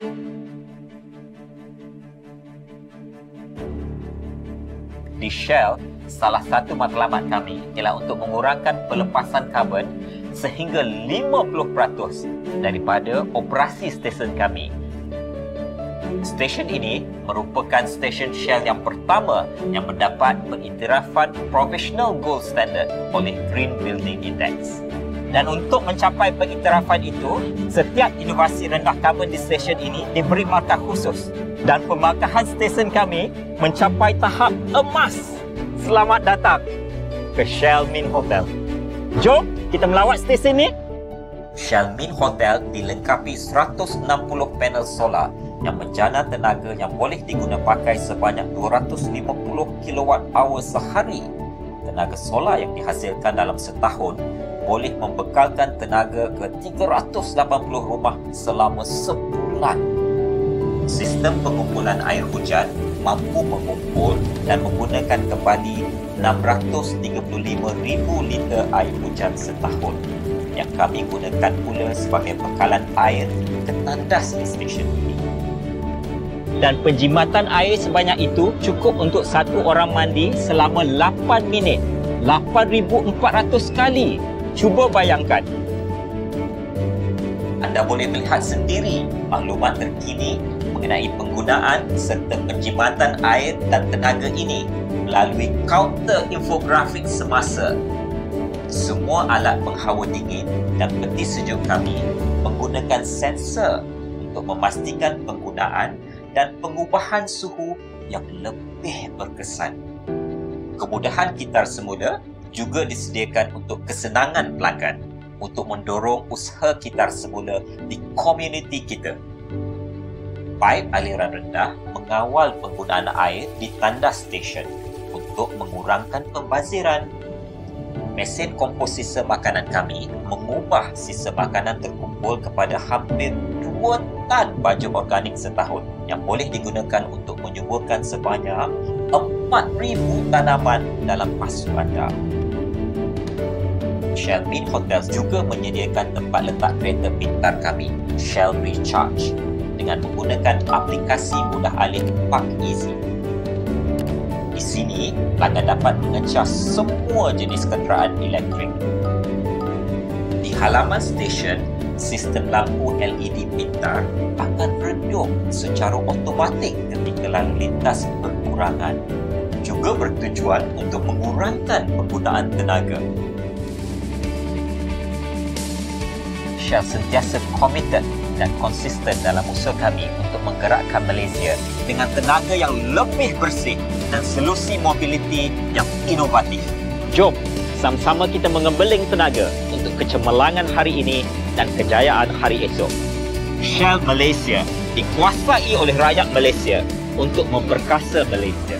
Di Shell, salah satu matlamat kami ialah untuk mengurangkan pelepasan karbon sehingga 50% daripada operasi stesen kami. Stesen ini merupakan stesen Shell yang pertama yang mendapat pengiktirafan Professional Gold Standard oleh Green Building Index. Dan untuk mencapai pengiktirafan itu, setiap inovasi rendah karbon di stesen ini diberi markah khusus. Dan pemarkahan stesen kami mencapai tahap emas. Selamat datang ke Shell Min Hotel. Jom kita melawat stesen ni. Shell Min Hotel dilengkapi 160 panel solar yang menjana tenaga yang boleh diguna pakai sebanyak 250 kWh sehari. Tenaga solar yang dihasilkan dalam setahun boleh membekalkan tenaga ke 380 rumah selama sebulan. Sistem pengumpulan air hujan mampu mengumpul dan menggunakan kembali 635,000 liter air hujan setahun yang kami gunakan pula sebagai bekalan air ke tandas di stesen ini. Dan penjimatan air sebanyak itu cukup untuk satu orang mandi selama 8 minit. 8,400 kali. Cuba bayangkan. Anda boleh melihat sendiri maklumat terkini mengenai penggunaan serta penjimatan air dan tenaga ini melalui kaunter infografik semasa. Semua alat penghawa dingin dan peti sejuk kami menggunakan sensor untuk memastikan penggunaan dan pengubahan suhu yang lebih berkesan. Kemudahan kitar semula juga disediakan untuk kesenangan pelanggan untuk mendorong usaha kitar semula di komuniti kita. Paip aliran rendah mengawal penggunaan air di tandas stesen untuk mengurangkan pembaziran. Mesin kompos sisa makanan kami mengubah sisa makanan terkumpul kepada hampir 2 tan baja organik setahun yang boleh digunakan untuk menyuburkan sebanyak 4,000 tanaman dalam pasu anda. Shell Min Hotels juga menyediakan tempat letak kereta pintar kami, Shell Recharge, dengan menggunakan aplikasi mudah alih Park Easy. Di sini, pelanggan dapat mengecas semua jenis kenderaan elektrik. Di halaman stesen, sistem lampu LED pintar akan redup secara automatik ketika lalu lintas berkurangan. Juga bertujuan untuk mengurangkan penggunaan tenaga. Shell sentiasa komited dan konsisten dalam usaha kami untuk menggerakkan Malaysia dengan tenaga yang lebih bersih dan solusi mobiliti yang inovatif. Jom, sama-sama kita mengembeling tenaga untuk kecemerlangan hari ini dan kejayaan hari esok. Shell Malaysia dikuasai oleh rakyat Malaysia untuk memperkasa Malaysia.